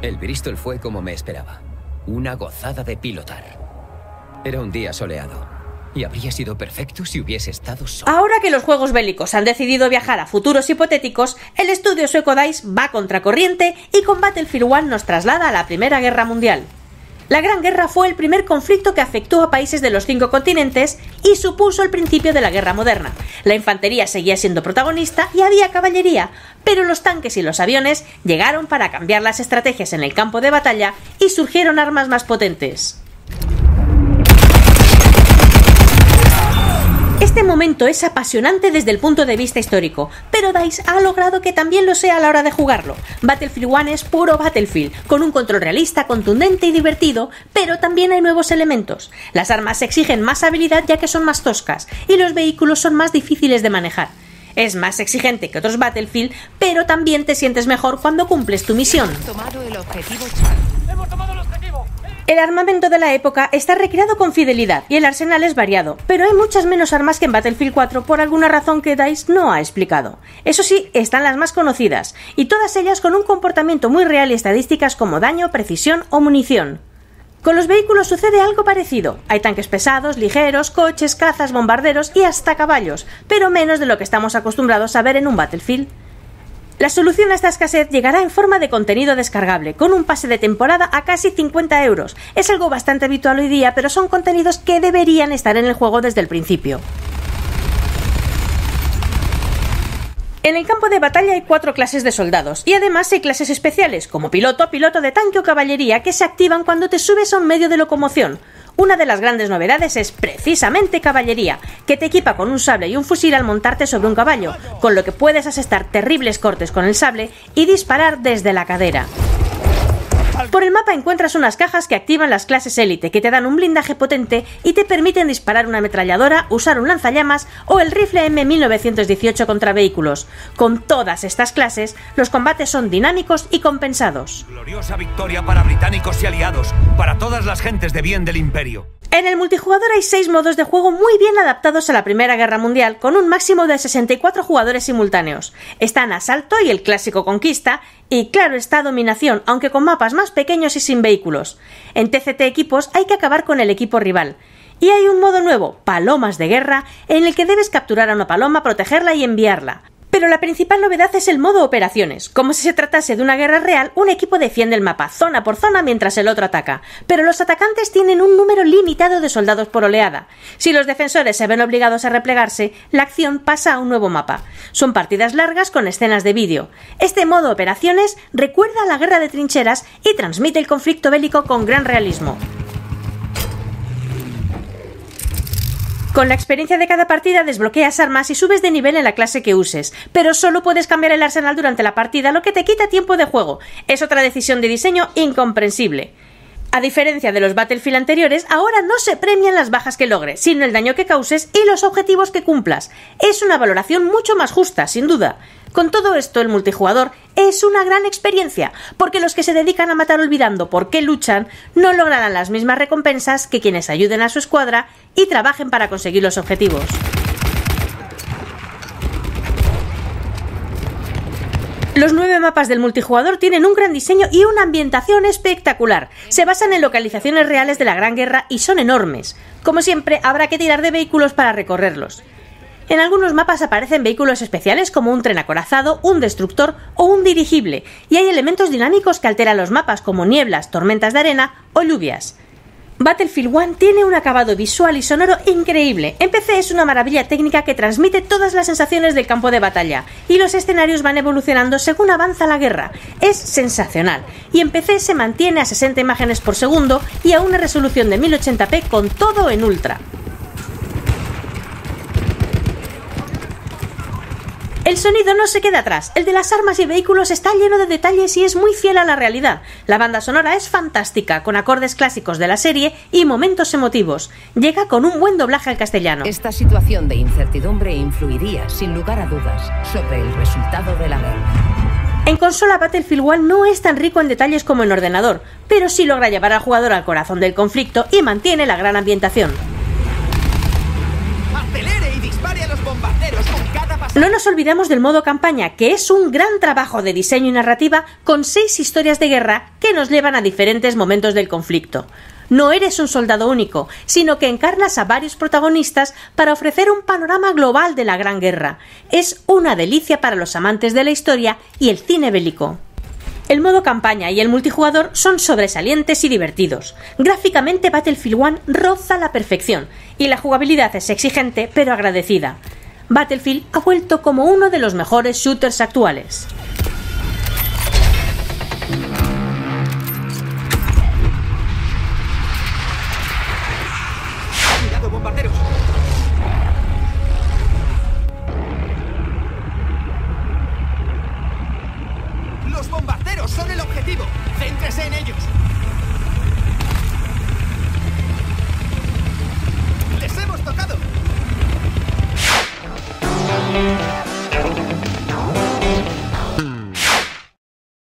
El Bristol fue como me esperaba. Una gozada de pilotar. Era un día soleado. Y habría sido perfecto si hubiese estado solo. Ahora que los juegos bélicos han decidido viajar a futuros hipotéticos, el estudio sueco DICE va contracorriente y con Battlefield 1 nos traslada a la Primera Guerra Mundial. La Gran Guerra fue el primer conflicto que afectó a países de los 5 continentes y supuso el principio de la guerra moderna. La infantería seguía siendo protagonista y había caballería, pero los tanques y los aviones llegaron para cambiar las estrategias en el campo de batalla y surgieron armas más potentes. Este momento es apasionante desde el punto de vista histórico, pero DICE ha logrado que también lo sea a la hora de jugarlo. Battlefield 1 es puro Battlefield, con un control realista, contundente y divertido, pero también hay nuevos elementos. Las armas exigen más habilidad ya que son más toscas, y los vehículos son más difíciles de manejar. Es más exigente que otros Battlefield, pero también te sientes mejor cuando cumples tu misión. Tomado el objetivo Charlie. ¡Hemos tomado el objetivo! El armamento de la época está recreado con fidelidad y el arsenal es variado, pero hay muchas menos armas que en Battlefield 4 por alguna razón que DICE no ha explicado. Eso sí, están las más conocidas, y todas ellas con un comportamiento muy real y estadísticas como daño, precisión o munición. Con los vehículos sucede algo parecido. Hay tanques pesados, ligeros, coches, cazas, bombarderos y hasta caballos, pero menos de lo que estamos acostumbrados a ver en un Battlefield. La solución a esta escasez llegará en forma de contenido descargable, con un pase de temporada a casi 50 €. Es algo bastante habitual hoy día, pero son contenidos que deberían estar en el juego desde el principio. En el campo de batalla hay 4 clases de soldados, y además hay clases especiales, como piloto, piloto de tanque o caballería, que se activan cuando te subes a un medio de locomoción. Una de las grandes novedades es precisamente caballería, que te equipa con un sable y un fusil al montarte sobre un caballo, con lo que puedes asestar terribles cortes con el sable y disparar desde la cadera. Por el mapa encuentras unas cajas que activan las clases élite, que te dan un blindaje potente y te permiten disparar una ametralladora, usar un lanzallamas o el rifle M1918 contra vehículos. Con todas estas clases, los combates son dinámicos y compensados. Gloriosa victoria para británicos y aliados, para todas las gentes de bien del Imperio. En el multijugador hay 6 modos de juego muy bien adaptados a la Primera Guerra Mundial, con un máximo de 64 jugadores simultáneos. Están Asalto y el clásico Conquista, y claro está Dominación, aunque con mapas más pequeños y sin vehículos. En TCT Equipos hay que acabar con el equipo rival. Y hay un modo nuevo, Palomas de Guerra, en el que debes capturar a una paloma, protegerla y enviarla. Pero la principal novedad es el modo Operaciones. Como si se tratase de una guerra real, un equipo defiende el mapa zona por zona mientras el otro ataca. Pero los atacantes tienen un número limitado de soldados por oleada. Si los defensores se ven obligados a replegarse, la acción pasa a un nuevo mapa. Son partidas largas con escenas de vídeo. Este modo Operaciones recuerda a la guerra de trincheras y transmite el conflicto bélico con gran realismo. Con la experiencia de cada partida desbloqueas armas y subes de nivel en la clase que uses, pero solo puedes cambiar el arsenal durante la partida, lo que te quita tiempo de juego. Es otra decisión de diseño incomprensible. A diferencia de los Battlefield anteriores, ahora no se premian las bajas que logres, sino el daño que causes y los objetivos que cumplas. Es una valoración mucho más justa, sin duda. Con todo esto, el multijugador es una gran experiencia, porque los que se dedican a matar olvidando por qué luchan no lograrán las mismas recompensas que quienes ayuden a su escuadra y trabajen para conseguir los objetivos. Los 9 mapas del multijugador tienen un gran diseño y una ambientación espectacular. Se basan en localizaciones reales de la Gran Guerra y son enormes. Como siempre, habrá que tirar de vehículos para recorrerlos. En algunos mapas aparecen vehículos especiales como un tren acorazado, un destructor o un dirigible, y hay elementos dinámicos que alteran los mapas como nieblas, tormentas de arena o lluvias. Battlefield 1 tiene un acabado visual y sonoro increíble. En PC es una maravilla técnica que transmite todas las sensaciones del campo de batalla, y los escenarios van evolucionando según avanza la guerra. Es sensacional, y en PC se mantiene a 60 imágenes por segundo y a una resolución de 1080p con todo en ultra. El sonido no se queda atrás, el de las armas y vehículos está lleno de detalles y es muy fiel a la realidad. La banda sonora es fantástica, con acordes clásicos de la serie y momentos emotivos. Llega con un buen doblaje al castellano. Esta situación de incertidumbre influiría, sin lugar a dudas, sobre el resultado de la guerra. En consola, Battlefield 1 no es tan rico en detalles como en ordenador, pero sí logra llevar al jugador al corazón del conflicto y mantiene la gran ambientación. ¡Acelere y dispare a los bombarderos con cada pasada! No nos olvidemos del modo campaña, que es un gran trabajo de diseño y narrativa con 6 historias de guerra que nos llevan a diferentes momentos del conflicto. No eres un soldado único, sino que encarnas a varios protagonistas para ofrecer un panorama global de la Gran Guerra. Es una delicia para los amantes de la historia y el cine bélico. El modo campaña y el multijugador son sobresalientes y divertidos. Gráficamente Battlefield 1 roza la perfección y la jugabilidad es exigente pero agradecida. Battlefield ha vuelto como uno de los mejores shooters actuales. ¡Cuidado, bombarderos! ¡Los bombarderos son el objetivo! ¡Céntrese en ellos! ¡Les hemos tocado!